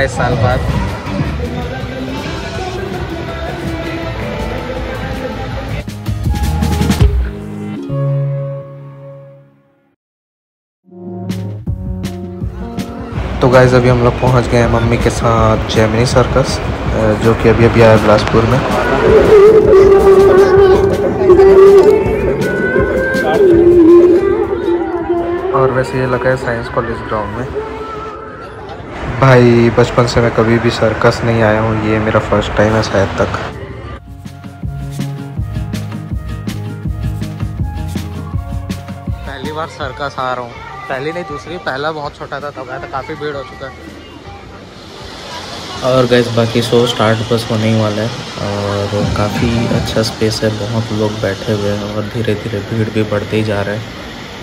27 साल बाद। तो गाइस अभी हम लोग पहुंच गए हैं मम्मी के साथ जेमिनी सर्कस, जो कि अभी आया बिलासपुर में। और वैसे ये लगा है साइंस कॉलेज ग्राउंड में। भाई बचपन से मैं कभी भी सर्कस नहीं आया हूँ, ये मेरा फर्स्ट टाइम है शायद तक। पहली बार सर्कस आ रहा हूँ, पहली नहीं दूसरी, पहला बहुत छोटा था तब आया था, काफ़ी भीड़ हो चुका है। और गैस बाकी शो स्टार्ट बस होने ही वाला है और काफ़ी अच्छा स्पेस है, बहुत लोग बैठे हुए हैं और धीरे धीरे भीड़ भी बढ़ते ही जा रहा है।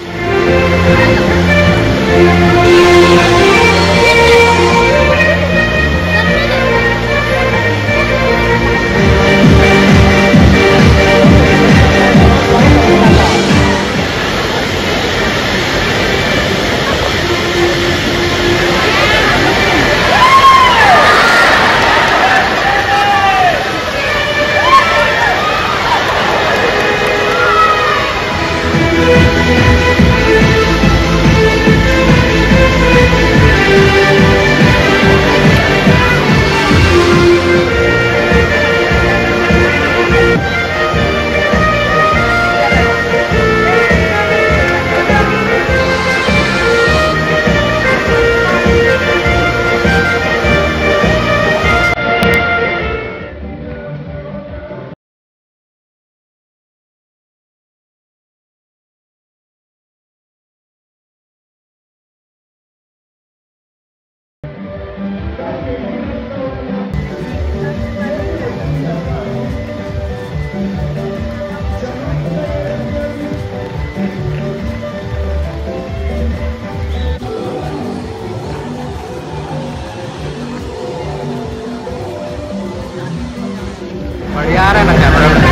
बढ़िया आ रहा है ना कैमरा में।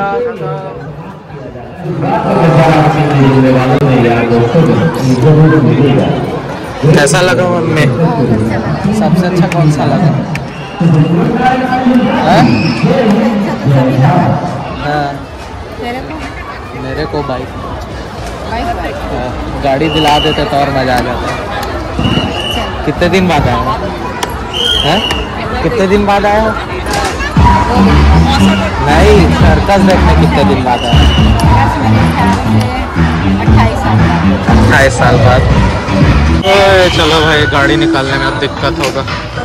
कैसा लगा मम्मी? सबसे अच्छा कौन सा लगा? मेरे को बाइक। गाड़ी दिला देते तो और मजा आ जाता। कितने दिन बाद आया है? कितने दिन बाद आया? नहीं, सर्कस देखने कितने दिन बाद आया? 28 साल बाद। चलो भाई, गाड़ी निकालने में अब दिक्कत होगा।